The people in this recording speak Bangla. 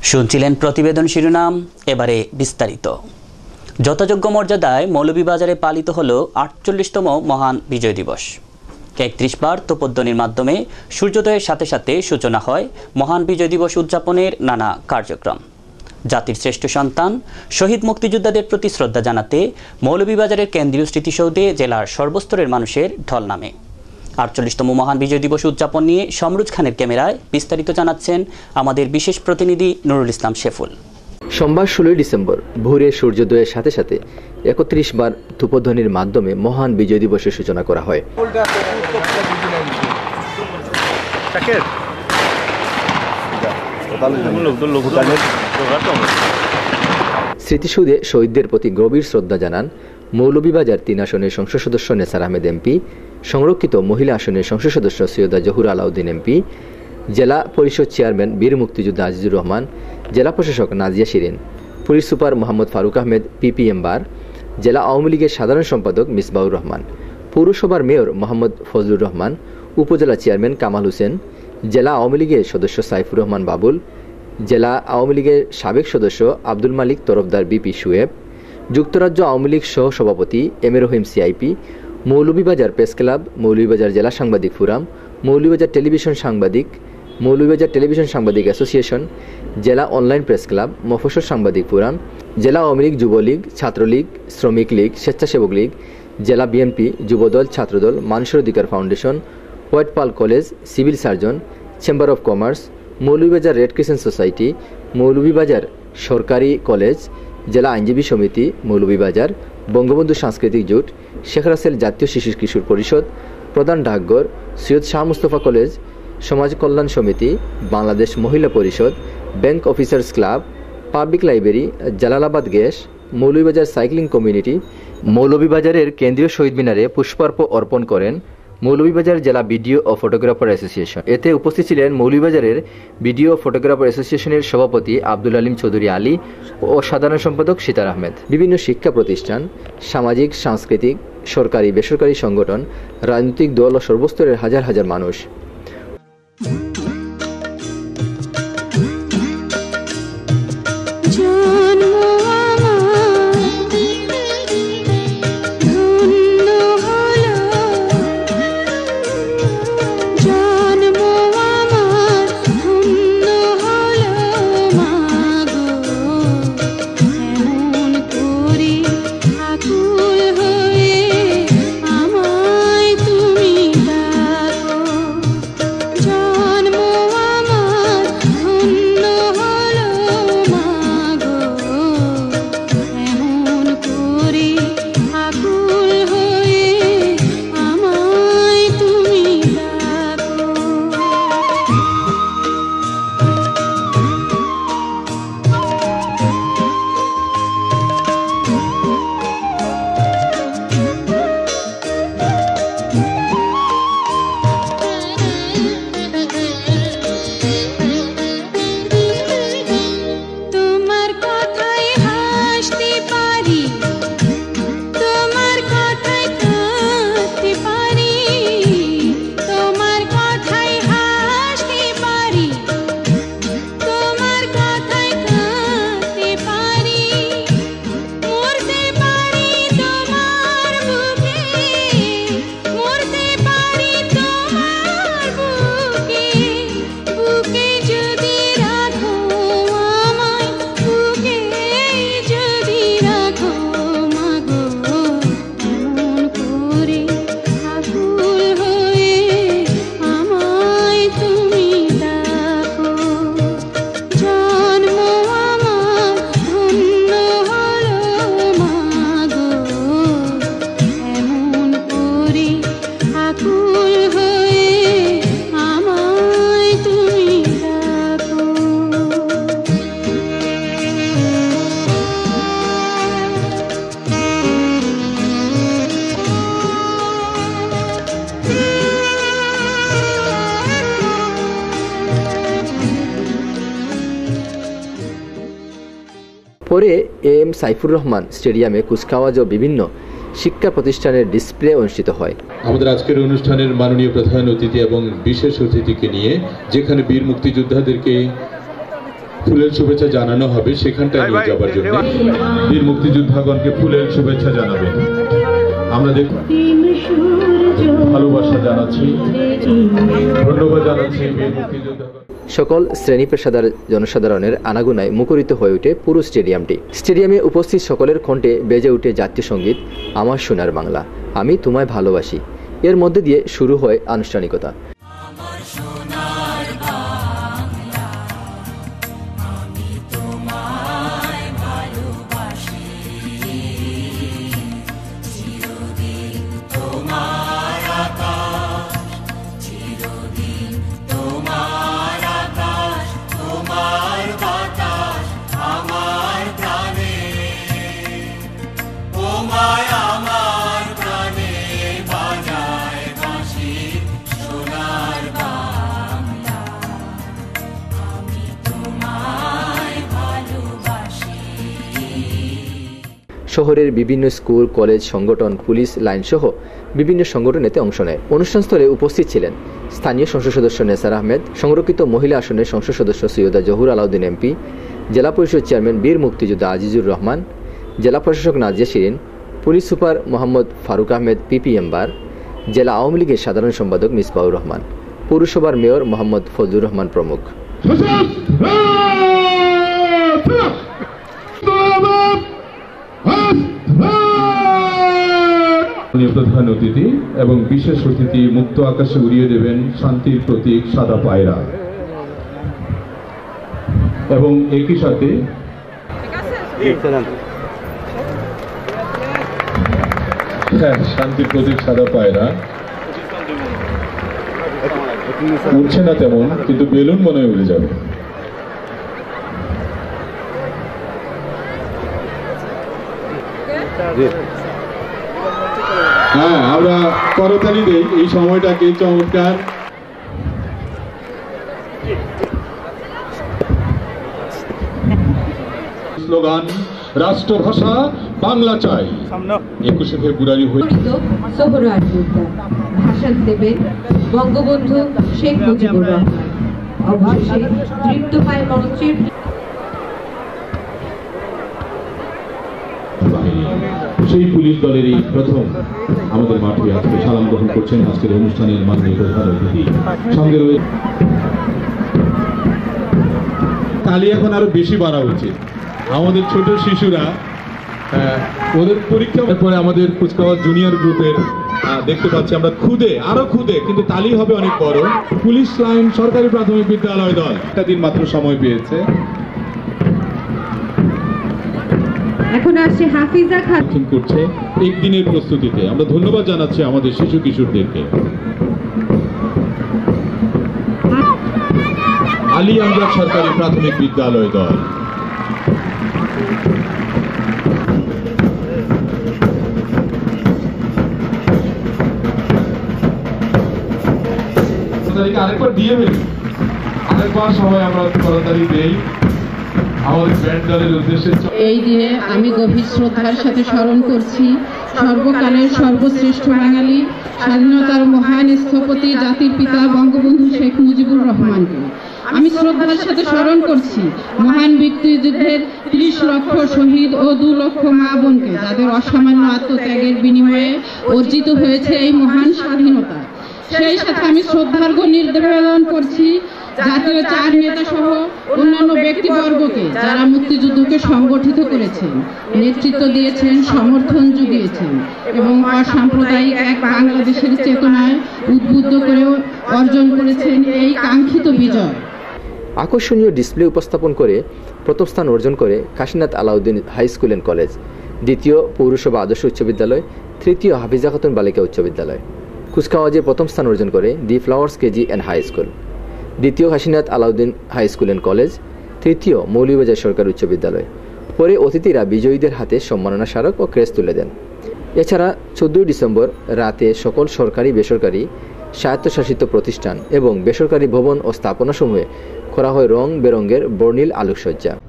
শুনছিলেন প্রতিবেদন শিরোনাম, এবারে বিস্তারিত। যথাযোগ্য মর্যাদায় মৌলভীবাজারে পালিত হলো ৪৮তম মহান বিজয় দিবস। ৩১ বার তোপধ্বনির মাধ্যমে সূর্যোদয়ের সাথে সাথে সূচনা হয় মহান বিজয় দিবস উদযাপনের নানা কার্যক্রম। জাতির শ্রেষ্ঠ সন্তান শহীদ মুক্তিযোদ্ধাদের প্রতি শ্রদ্ধা জানাতে মৌলভীবাজারের কেন্দ্রীয় স্মৃতিসৌধে জেলার সর্বস্তরের মানুষের ঢল নামে। ৪৮তম মহান বিজয় দিবস উদযাপন নিয়ে সমরুজ খানের ক্যামেরায় বিস্তারিত জানাচ্ছেন আমাদের বিশেষ প্রতিনিধি নুরুল ইসলাম শেফুল। সোমবার ১৬ ডিসেম্বর ভোরে সূর্যোদয়ের সাথে সাথে ৩১ বার ধূপধ্বনির মাধ্যমে মহান বিজয় দিবসের সূচনা করা হয়। স্মৃতিসৌধে শহীদদের প্রতি গভীর শ্রদ্ধা জানান মৌলভীবাজার ৩ আসনের সংসদ সদস্য নেসার আহমেদ এমপি, সংরক্ষিত মহিলা আসনের সংসদ সদস্য সৈয়দা জহুরা আলাউদ্দিন এমপি, জেলা পরিষদ চেয়ারম্যান বীর মুক্তিযোদ্ধা আজিজুর রহমান, জেলা প্রশাসক Nazia Shirin, police super Mohammad Faruk Ahmed PPM bar, জেলা আওয়ামী লীগের সাধারণ সম্পাদক মিসবাউর রহমান, পৌরসভার মেয়র মোহাম্মদ ফজলুর রহমান, উপজেলা চেয়ারম্যান কামাল হোসেন, জেলা আওয়ামী লীগের সদস্য সাইফুর রহমান বাবুল, জেলা আওয়ামী লীগের সাবেক সদস্য আব্দুল মালিক তরফদার বিপি শুয়েব, যুক্তরাজ্য আওয়ামী লীগ সহ সভাপতি M A Rahim CIP, Moulvibazar press club, Moulvibazar জেলা সাংবাদিক ফোরাম, মৌলভীবাজার টেলিভিশন সাংবাদিক অ্যাসোসিয়েশন, জেলা অনলাইন প্রেস ক্লাব, মফস্বল সাংবাদিক ফোরাম, জেলা আওয়ামী লীগ, যুবলীগ, ছাত্রলীগ, শ্রমিক লীগ, স্বেচ্ছাসেবক লীগ, জেলা বিএনপি, যুবদল, ছাত্রদল, মানুষের অধিকার foundation, white Pal college, civil surgeon, chamber of commerce, Moulvibazar red crescent society, Moulvibazar সরকারি কলেজ, জেলা আইনজীবী সমিতি মৌলভীবাজার, বঙ্গবন্ধু সাংস্কৃতিক জোট, শেখ রাসেল জাতীয় শিশু কিশোর পরিষদ, প্রধান ডাকঘর, সৈয়দ শাহ মুস্তফা কলেজ, সমাজ কল্যাণ সমিতি, বাংলাদেশ মহিলা পরিষদ, bank officers club, public library, Jalalabad gas, Moulvibazar cycling community, মৌলভীবাজারের কেন্দ্রীয় শহীদ মিনারে পুষ্পার্ঘ অর্পণ করেন মৌলভীবাজার জেলা ভিডিও ও ফটোগ্রাফার অ্যাসোসিয়েশন। এতে উপস্থিত ছিলেন মৌলভীবাজারের ভিডিও ফটোগ্রাফার অ্যাসোসিয়েশনের সভাপতি আব্দুল আলিম চৌধুরী আলী ও সাধারণ সম্পাদক সিতার আহমেদ। বিভিন্ন শিক্ষা প্রতিষ্ঠান, সামাজিক, সাংস্কৃতিক, সরকারি, বেসরকারি সংগঠন, রাজনৈতিক দল ও সর্বস্তরের হাজার হাজার মানুষ। পরে এম সাইফুর রহমান স্টেডিয়ামে কুচকাওয়াজ ও বিভিন্ন শিক্ষা প্রতিষ্ঠানের ডিসপ্লে অনুষ্ঠিত হয়। আমাদের আজকের অনুষ্ঠানের মাননীয় প্রধান অতিথি এবং বিশেষ অতিথিকে নিয়ে, যেখানে বীর মুক্তিযোদ্ধাদেরকে ফুলের শুভেচ্ছা জানানো হবে সেখানটায় নিয়ে যাবার জন্য বীর মুক্তিযোদ্ধাগণকে ফুলের শুভেচ্ছা জানাবেন। আমরা ভালোবাসা জানাচ্ছি, ধন্যবাদ জানাচ্ছি বীর মুক্তিযোদ্ধাগণ। সকল শ্রেণী পেশাদার জনসাধারণের আনাগোনায় মুখরিত হয়ে ওঠে পুরো স্টেডিয়ামটি। স্টেডিয়ামে উপস্থিত সকলের কণ্ঠে বেজে ওঠে জাতীয় সঙ্গীত আমার সোনার বাংলা, আমি তোমায় ভালোবাসি। এর মধ্যে দিয়ে শুরু হয় আনুষ্ঠানিকতা। শহরের বিভিন্ন স্কুল, কলেজ, সংগঠন, পুলিশ লাইন সহ বিভিন্ন সংগঠন এতে অংশ নেয়। অনুষ্ঠানস্থলে উপস্থিত ছিলেন স্থানীয় সংসদ সদস্য নেসার আহমেদ, সংরক্ষিত মহিলা আসনের সংসদ সদস্য সৈয়দা জহুর আলাউদ্দিন এমপি, জেলা পরিষদ চেয়ারম্যান বীর মুক্তিযোদ্ধা আজিজুর রহমান, জেলা প্রশাসক Nazia Shirin, police super Mohammad Faruk Ahmed PPM bar, জেলা আওয়ামী লীগের সাধারণ সম্পাদক মিসবাহুর রহমান, পৌরসভার মেয়র মোহাম্মদ ফজলুর রহমান প্রমুখ। প্রধান অতিথি এবং বিশেষ অতিথি মুক্ত আকাশে উড়িয়ে দেবেন শান্তির প্রতীক সাদা পায়রা, এবং একই সাথে শান্তির প্রতীক সাদা পায়রা উঠছে না তেমন, কিন্তু বেলুন মনে হয় উড়ে যাবে। হ্যাঁ, আমরা করতালি দেই এই সময়টাকে। চমৎকার। স্লোগান রাষ্ট্রভাষা বাংলা চাই। 21শে ফেব্রুয়ারি ভাষণ দেবেন বঙ্গবন্ধু শেখ মুজিবুর রহমান। অবশেষে তৃপ্তপায় মঞ্চের সেই পুলিশ দলেরই প্রথম আমাদের মাঠে আজকে সালাম গ্রহণ করছেন আজকের অনুষ্ঠানের মাননীয় প্রধান অতিথি। সঙ্গে রয়েছে তালি এখন আরো বেশি বাড়া উচিত। আমাদের ছোট শিশুরা ওদের পরীক্ষার পরে আমাদের কুচকাওয়াজ জুনিয়র গ্রুপের দেখতে পাচ্ছি আমরা আরো খুদে, কিন্তু তালি হবে অনেক বড়। পুলিশ লাইন সরকারি প্রাথমিক বিদ্যালয় দল একটা দিন মাত্র সময় পেয়েছে। এখন আসছে হাফিজা খান করছে একদিনের প্রস্তুতিতে। আমরা ধন্যবাদ জানাচ্ছি আমাদের শিশু কিশোরদেরকে। আলী আমজাদ সরকারি প্রাথমিক বিদ্যালয় দল। আরেকবার দিয়ে ফেলি, আরেকবার সবাই আমরা করতালি দেই আমাদের ব্যান্ড দলের উদ্দেশ্যে। এই দিনে আমি গভীর শ্রদ্ধার সাথে স্মরণ করছি সর্বকালের সর্বশ্রেষ্ঠ বাঙালি, স্বাধীনতার মহান স্থপতি, জাতির পিতা বঙ্গবন্ধু শেখ মুজিবুর রহমানকে। আমি শ্রদ্ধার সাথে স্মরণ করছি মহান মুক্তিযুদ্ধের ৩০ লক্ষ শহীদ ও ২ লক্ষ মা বোনকে, যাদের অসামান্য আত্মত্যাগের বিনিময়ে অর্জিত হয়েছে এই মহান স্বাধীনতা। সেই সাথে আমি শ্রদ্ধার্ঘ্য নিবেদন করছি জাতীয় 4 নেতা সহ অন্যান্য ব্যক্তিবর্গকে, যারা মুক্তিযুদ্ধকে সংগঠিত করেছেন, নেতৃত্ব দিয়েছেন, সমর্থন জুগিয়েছেন এবং অসাম্প্রদায়িক এক বাংলাদেশের চেতনায় উদ্বুদ্ধ করে অর্জন করেছেন এই কাঙ্ক্ষিত বিজয়। আকর্ষণীয় ডিসপ্লে উপস্থাপন করে প্রথম স্থান অর্জন করে Kashinath Alauddin high school and college, দ্বিতীয় পৌরসভা আদর্শ উচ্চ বিদ্যালয়, তৃতীয় হাফিজা খাতুন বালিকা উচ্চ বিদ্যালয়। কুচকাওয়াজে প্রথম স্থান অর্জন করে the flowers KG and high school, দ্বিতীয় Kashinath Alauddin high school and college, তৃতীয় মৌলভীবাজার সরকারি উচ্চ বিদ্যালয়। পরে অতিথিরা বিজয়ীদের হাতে সম্মাননা স্মারক ও ক্রেস্ট তুলে দেন। এছাড়া 14 ডিসেম্বর রাতে সকল সরকারি, বেসরকারি, স্বায়ত্তশাসিত প্রতিষ্ঠান এবং বেসরকারি ভবন ও স্থাপনাসমূহে করা হয় রং বেরঙের বর্ণিল আলোকসজ্জা।